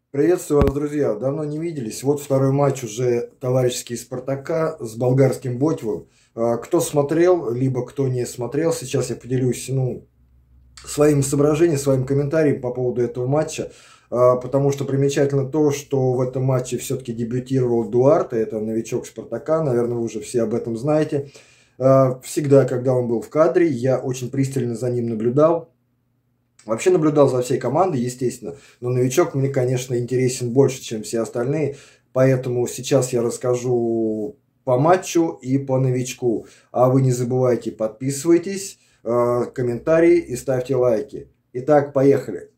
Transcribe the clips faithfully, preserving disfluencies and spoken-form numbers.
Приветствую вас, друзья. Давно не виделись. Вот второй матч уже товарищеский Спартака с болгарским Ботевым. А, Кто смотрел, либо кто не смотрел, сейчас я поделюсь, ну, своими соображениями, своим комментарием по поводу этого матча. А, Потому что примечательно то, что в этом матче все-таки дебютировал Дуарте, это новичок Спартака, наверное, вы уже все об этом знаете. А, Всегда, когда он был в кадре, я очень пристально за ним наблюдал. Вообще наблюдал за всей командой, естественно, но новичок мне, конечно, интересен больше, чем все остальные, поэтому сейчас я расскажу по матчу и по новичку. А вы не забывайте, подписывайтесь, э, комментарии и ставьте лайки. Итак, поехали.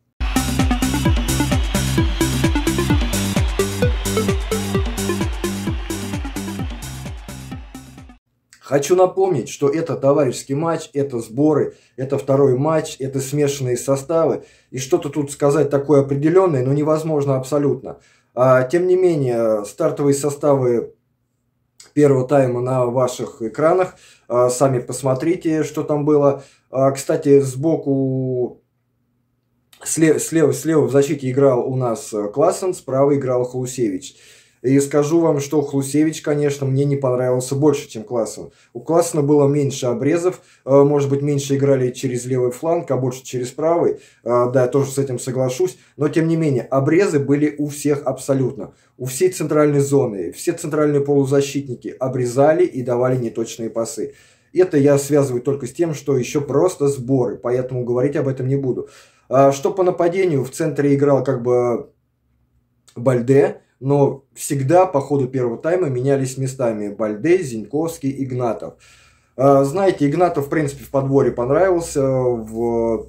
Хочу напомнить, что это товарищеский матч, это сборы, это второй матч, это смешанные составы. И что-то тут сказать такое определенное, но невозможно абсолютно. А, тем не менее, стартовые составы первого тайма на ваших экранах. А, сами посмотрите, что там было. А, кстати, сбоку, слева, слева, слева в защите играл у нас Классен, справа играл Хлусевич. И скажу вам, что Хлусевич, конечно, мне не понравился больше, чем Классен. У Классена было меньше обрезов, может быть, меньше играли через левый фланг, а больше через правый. Да, я тоже с этим соглашусь. Но, тем не менее, обрезы были у всех абсолютно. У всей центральной зоны, все центральные полузащитники обрезали и давали неточные пасы. Это я связываю только с тем, что еще просто сборы, поэтому говорить об этом не буду. Что по нападению, в центре играл как бы Бальде. Но всегда по ходу первого тайма менялись местами Бальде, Зиньковский, Игнатов. Знаете, Игнатов, в принципе, в подборе понравился, в,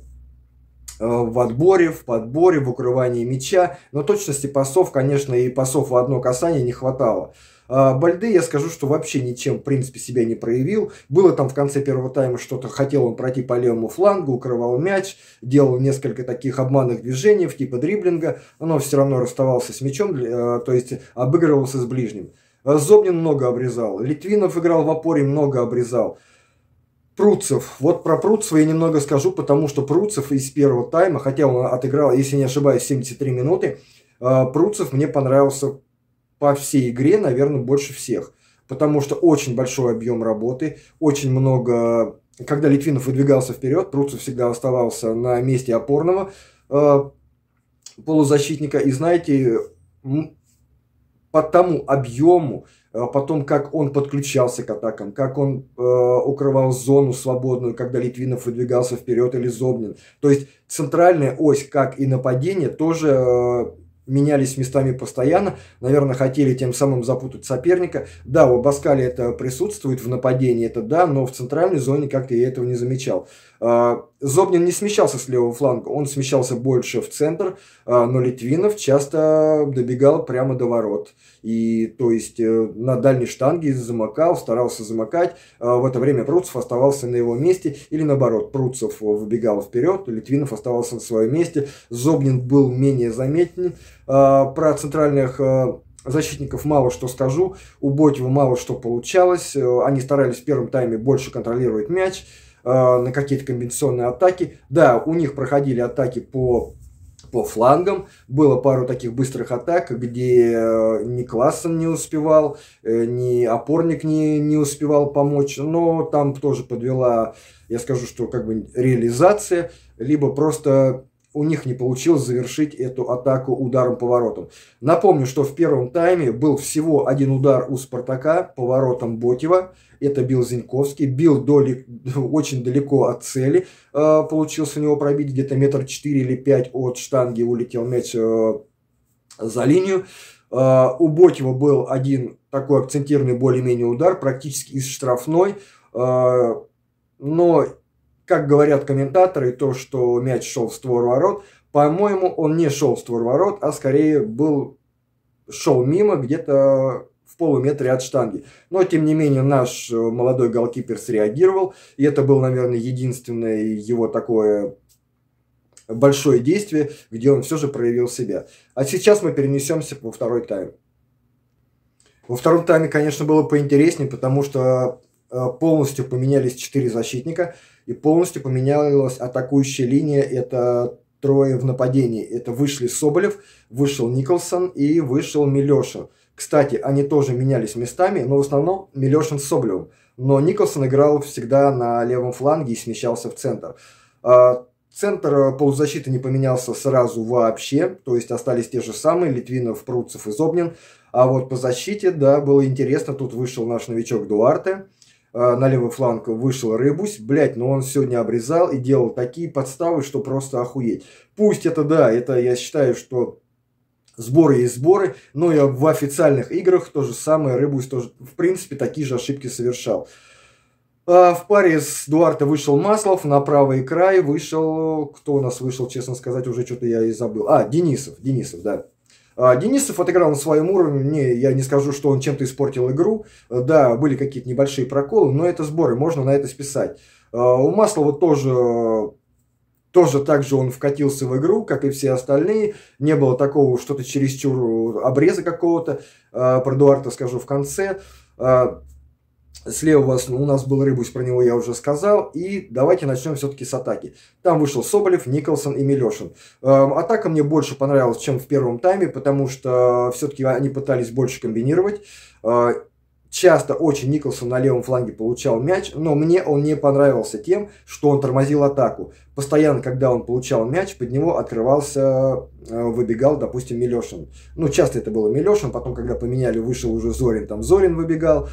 в отборе, в подборе, в укрывании мяча. Но точности пасов, конечно, и пасов в одно касание не хватало. Бальде, я скажу, что вообще ничем, в принципе, себя не проявил. Было там в конце первого тайма что-то, хотел он пройти по левому флангу, укрывал мяч, делал несколько таких обманных движений, типа дриблинга, но все равно расставался с мячом, то есть обыгрывался с ближним. Зобнин много обрезал, Литвинов играл в опоре, много обрезал. Пруцев. Вот про Пруцева я немного скажу, потому что Пруцев из первого тайма, хотя он отыграл, если не ошибаюсь, семьдесят три минуты, Пруцев мне понравился по всей игре, наверное, больше всех. Потому что очень большой объем работы, очень много... Когда Литвинов выдвигался вперед, Пруцев всегда оставался на месте опорного э, полузащитника. И знаете, по тому объему, э, потом как он подключался к атакам, как он э, укрывал зону свободную, когда Литвинов выдвигался вперед или Зобнин. То есть центральная ось, как и нападение, тоже... Э, менялись местами постоянно, наверное, хотели тем самым запутать соперника. Да, у Абаскали это присутствует в нападении, это да, но в центральной зоне как-то я этого не замечал. Зобнин не смещался с левого фланга, он смещался больше в центр, но Литвинов часто добегал прямо до ворот. И то есть на дальней штанге замыкал, старался замыкать. В это время Пруцев оставался на его месте, или наоборот, Пруцев выбегал вперед, Литвинов оставался на своем месте. Зобнин был менее заметен. Про центральных защитников мало что скажу. У Ботева мало что получалось. Они старались в первом тайме больше контролировать мяч на какие-то комбинационные атаки. Да, у них проходили атаки по, по флангам. Было пару таких быстрых атак, где ни Классен не успевал, ни опорник не, не успевал помочь. Но там тоже подвела, я скажу, что как бы реализация, либо просто... у них не получилось завершить эту атаку ударом по воротам. Напомню, что в первом тайме был всего один удар у Спартака по воротам Ботева. Это бил Зиньковский. Бил доли, очень далеко от цели. Э, получилось у него пробить где-то метр четыре или пять от штанги. Улетел мяч э, за линию. Э, у Ботева был один такой акцентированный более-менее удар, практически из штрафной. Э, но... Как говорят комментаторы, то, что мяч шел в створ ворот, по-моему, он не шел в створ ворот, а скорее был, шел мимо, где-то в полуметре от штанги. Но, тем не менее, наш молодой голкипер среагировал, и это было, наверное, единственное его такое большое действие, где он все же проявил себя. А сейчас мы перенесемся во второй тайм. Во втором тайме, конечно, было поинтереснее, потому что полностью поменялись четыре защитника. И полностью поменялась атакующая линия. Это трое в нападении. Это вышли Соболев, вышел Николсон и вышел Милешин. Кстати, они тоже менялись местами, но в основном Милешин с Соболевым. Но Николсон играл всегда на левом фланге и смещался в центр. Центр полузащиты не поменялся сразу вообще, то есть остались те же самые: Литвинов, Пруцев и Зобнин. А вот по защите, да, было интересно, тут вышел наш новичок Дуарте, на левый фланг вышел Рыбусь, блять, но он сегодня обрезал и делал такие подставы, что просто охуеть. Пусть это, да, это я считаю, что сборы есть сборы, но и в официальных играх то же самое Рыбусь тоже, в принципе, такие же ошибки совершал. В паре с Дуарте вышел Маслов, на правый край вышел, кто у нас вышел, честно сказать, уже что-то я и забыл. А, Денисов, Денисов, да. А, Денисов отыграл на своем уровне, не, я не скажу, что он чем-то испортил игру. Да, были какие-то небольшие проколы, но это сборы, можно на это списать. А, у Маслова тоже, тоже так же он вкатился в игру, как и все остальные. Не было такого что-то чересчур обреза какого-то. А, про Дуарте скажу в конце. А, Слева у нас был Рыбусь, про него я уже сказал. И давайте начнем все-таки с атаки. Там вышел Соболев, Николсон и Милешин. Атака мне больше понравилась, чем в первом тайме, потому что все-таки они пытались больше комбинировать. Часто очень Николсон на левом фланге получал мяч, но мне он не понравился тем, что он тормозил атаку. Постоянно, когда он получал мяч, под него открывался, выбегал, допустим, Милешин. Ну, часто это было Милешин, потом, когда поменяли, вышел уже Зорин, там Зорин выбегал.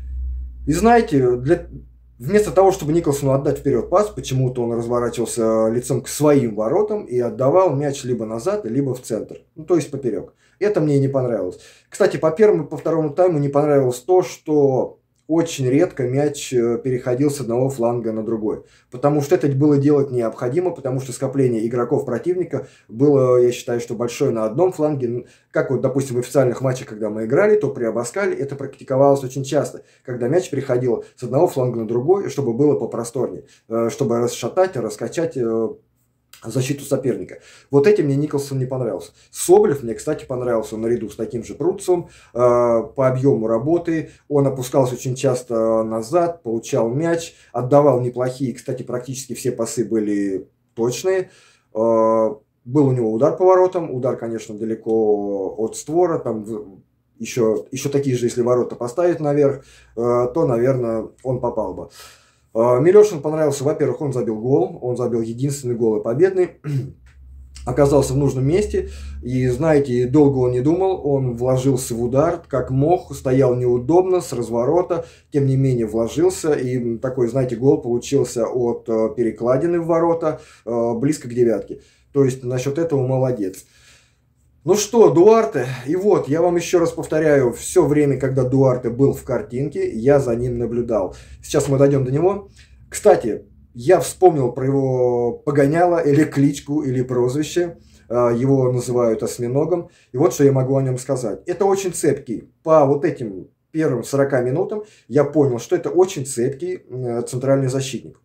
И знаете, для... вместо того, чтобы Николсону отдать вперед пас, почему-то он разворачивался лицом к своим воротам и отдавал мяч либо назад, либо в центр. Ну, то есть поперек. Это мне не понравилось. Кстати, по первому и по второму тайму не понравилось то, что очень редко мяч переходил с одного фланга на другой. Потому что это было делать необходимо, потому что скопление игроков противника было, я считаю, что большое на одном фланге. Как вот, допустим, в официальных матчах, когда мы играли, то при Абаскале это практиковалось очень часто. Когда мяч переходил с одного фланга на другой, чтобы было попросторнее. Чтобы расшатать, раскачать защиту соперника. Вот этим мне Николсон не понравился. Соболев мне, кстати, понравился наряду с таким же Пруцем. Э, по объему работы. Он опускался очень часто назад, получал мяч, отдавал неплохие. Кстати, практически все пасы были точные. Э, был у него удар по воротам. Удар, конечно, далеко от створа. Там еще, еще такие же, если ворота поставить наверх, э, то, наверное, он попал бы. Милешин понравился, во-первых, он забил гол, он забил единственный гол и победный, оказался в нужном месте, и, знаете, долго он не думал, он вложился в удар, как мог, стоял неудобно, с разворота, тем не менее вложился, и такой, знаете, гол получился от перекладины в ворота, близко к девятке, то есть насчет этого молодец. Ну что, Дуарте, и вот, я вам еще раз повторяю, все время, когда Дуарте был в картинке, я за ним наблюдал. Сейчас мы дойдем до него. Кстати, я вспомнил про его погоняло, или кличку, или прозвище. Его называют осьминогом. И вот что я могу о нем сказать. Это очень цепкий. По вот этим первым сорока минутам я понял, что это очень цепкий центральный защитник.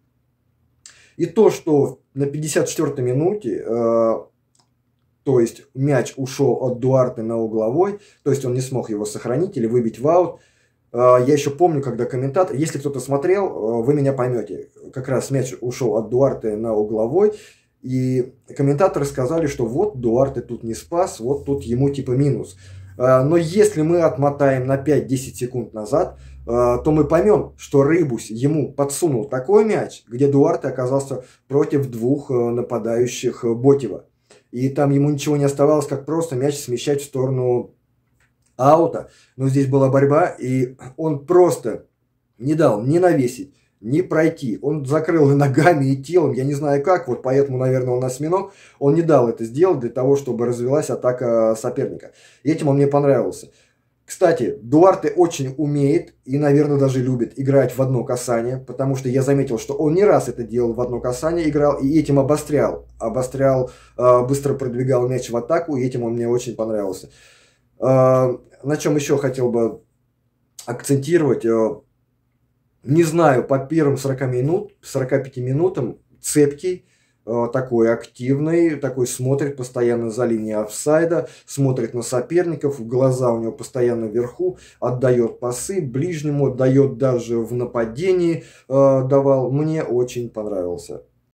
И то, что на пятьдесят четвёртой минуте... То есть мяч ушел от Дуарте на угловой, то есть он не смог его сохранить или выбить в аут. Я еще помню, когда комментатор, если кто-то смотрел, вы меня поймете, как раз мяч ушел от Дуарте на угловой, и комментаторы сказали, что вот Дуарте тут не спас, вот тут ему типа минус. Но если мы отмотаем на пять-десять секунд назад, то мы поймем, что Рыбусь ему подсунул такой мяч, где Дуарте оказался против двух нападающих Ботева. И там ему ничего не оставалось, как просто мяч смещать в сторону аута. Но здесь была борьба, и он просто не дал ни навесить, ни пройти. Он закрыл и ногами, и телом, я не знаю как, вот поэтому, наверное, он осьминог. Он не дал это сделать для того, чтобы развилась атака соперника. И этим он мне понравился. Кстати, Дуарте очень умеет и, наверное, даже любит играть в одно касание, потому что я заметил, что он не раз это делал в одно касание, играл и этим обострял. Обострял, быстро продвигал мяч в атаку, и этим он мне очень понравился. На чем еще хотел бы акцентировать. Не знаю, по первым сорока минут, сорока пяти минутам цепкий, такой активный, такой смотрит постоянно за линией офсайда, смотрит на соперников, глаза у него постоянно вверху, отдает пасы, ближнему отдает даже в нападении, давал. Мне очень понравился.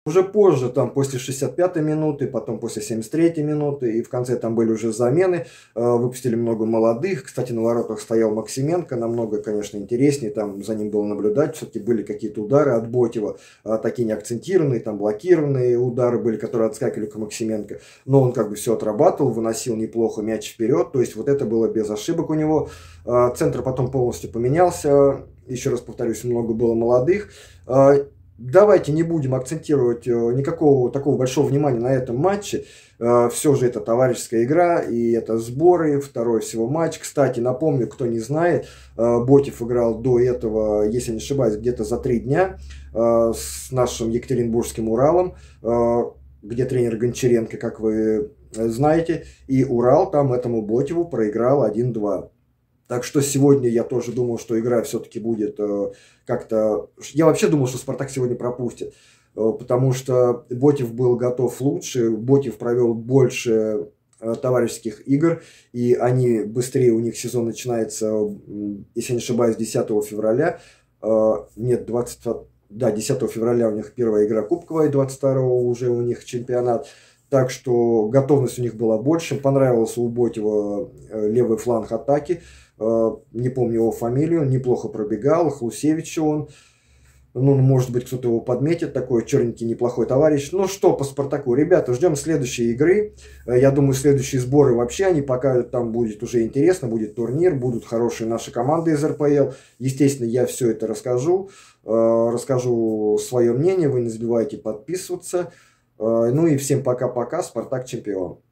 Уже позже, там после шестьдесят пятой минуты, потом после семьдесят третьей минуты, и в конце там были уже замены, выпустили много молодых. Кстати, на воротах стоял Максименко, намного, конечно, интереснее, там за ним было наблюдать, все-таки были какие-то удары от Ботева, такие не акцентированные, там блокированные удары были, которые отскакивали к Максименко, но он как бы все отрабатывал, выносил неплохо мяч вперед, то есть вот это было без ошибок у него. Центр потом полностью поменялся, еще раз повторюсь, много было молодых. Давайте не будем акцентировать никакого такого большого внимания на этом матче. Все же это товарищеская игра, и это сборы, второй всего матч. Кстати, напомню, кто не знает, Ботев играл до этого, если не ошибаюсь, где-то за три дня с нашим Екатеринбургским Уралом, где тренер Гончаренко, как вы знаете, и Урал там этому Ботеву проиграл один-два. Так что сегодня я тоже думал, что игра все-таки будет э, как-то... Я вообще думал, что Спартак сегодня пропустит, э, потому что Ботев был готов лучше, Ботев провел больше э, товарищеских игр, и они быстрее, у них сезон начинается, э, если не ошибаюсь, десятого февраля. Э, нет, двадцатого... Да, десятого февраля у них первая игра кубковая, двадцать второго уже у них чемпионат. Так что готовность у них была больше. Понравился у Ботева левый фланг атаки. Не помню его фамилию. Неплохо пробегал. Хлусевич он. Ну, может быть, кто-то его подметит. Такой черненький, неплохой товарищ. Ну что по Спартаку? Ребята, ждем следующей игры. Я думаю, следующие сборы вообще они покажут. Там будет уже интересно. Будет турнир. Будут хорошие наши команды из эр пэ эл. Естественно, я все это расскажу. Расскажу свое мнение. Вы не забывайте подписываться. Ну и всем пока-пока. Спартак чемпион.